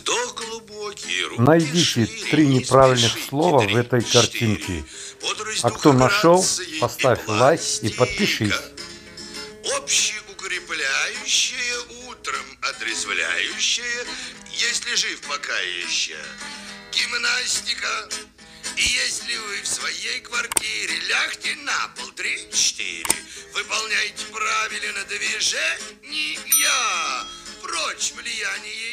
Вдох глубокий, руки Найдите шире, 3 не неправильных спешите, слова в 3, этой 4. картинке. Бодрость А кто духа, нашел, грация поставь и лайк и пластика. подпишись. Общеукрепляющее, утром отрезвляющее, если жив пока еще. Гимнастика. И если вы в своей квартире, лягте на пол 3-4. Выполняйте правильно движения. Прочь влияние